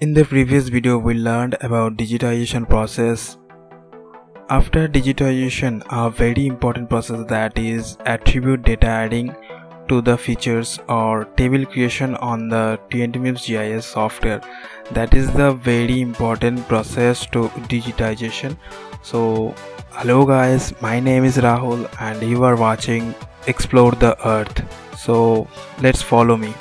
In the previous video we learned about digitization process. After digitization, a very important process that is attribute data adding to the features or table creation on the Tntmips GIS software. That is the very important process to digitization. So hello guys, my name is Rahul and you are watching Explore the Earth. So let's follow me.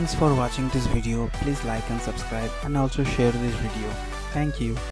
Thanks for watching this video. Please like and subscribe and also share this video. Thank you.